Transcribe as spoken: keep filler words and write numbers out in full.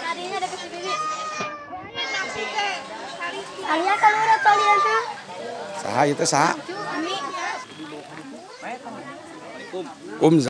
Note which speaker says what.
Speaker 1: adanya ada kasih bibi. Alia kalau udah tolian tuh.
Speaker 2: Saha itu saha?
Speaker 1: Ami.
Speaker 2: Kum.